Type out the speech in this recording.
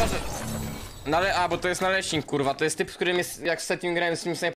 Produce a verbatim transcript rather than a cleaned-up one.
chyba, że... Nale... A, bo to jest naleśnik, kurwa, to jest typ, z którym jest, jak z setting grałem z tym